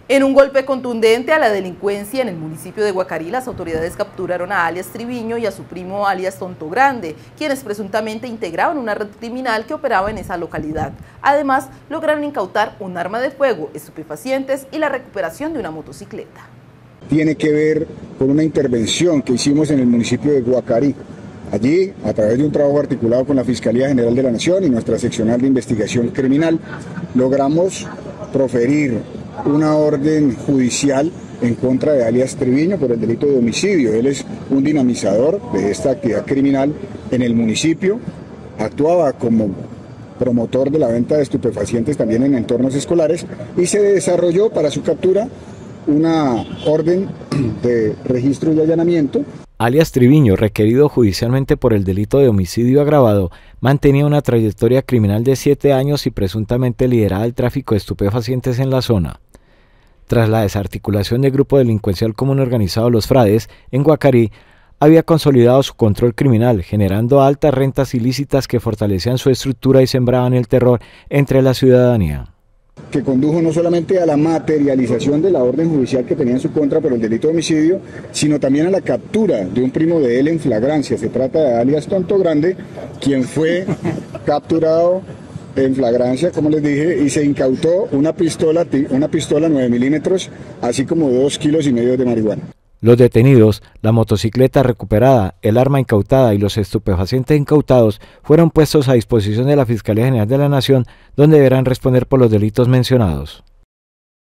En un golpe contundente a la delincuencia en el municipio de Guacarí, las autoridades capturaron a alias Triviño y a su primo alias Tonto Grande, quienes presuntamente integraban una red criminal que operaba en esa localidad. Además, lograron incautar un arma de fuego, estupefacientes y la recuperación de una motocicleta. Tiene que ver con una intervención que hicimos en el municipio de Guacarí. Allí, a través de un trabajo articulado con la Fiscalía General de la Nación y nuestra seccional de investigación criminal, logramos proferir una orden judicial en contra de alias Triviño por el delito de homicidio. Él es un dinamizador de esta actividad criminal en el municipio, actuaba como promotor de la venta de estupefacientes también en entornos escolares y se desarrolló para su captura una orden de registro y allanamiento. Alias Triviño, requerido judicialmente por el delito de homicidio agravado, mantenía una trayectoria criminal de 7 años y presuntamente lideraba el tráfico de estupefacientes en la zona. Tras la desarticulación del grupo delincuencial común organizado Los Frades, en Guacarí, había consolidado su control criminal, generando altas rentas ilícitas que fortalecían su estructura y sembraban el terror entre la ciudadanía. Que condujo no solamente a la materialización de la orden judicial que tenía en su contra por el delito de homicidio, sino también a la captura de un primo de él en flagrancia. Se trata de alias Tonto Grande, quien fue capturado en flagrancia, como les dije, y se incautó una pistola 9 milímetros, así como 2,5 kilos de marihuana. Los detenidos, la motocicleta recuperada, el arma incautada y los estupefacientes incautados fueron puestos a disposición de la Fiscalía General de la Nación, donde deberán responder por los delitos mencionados.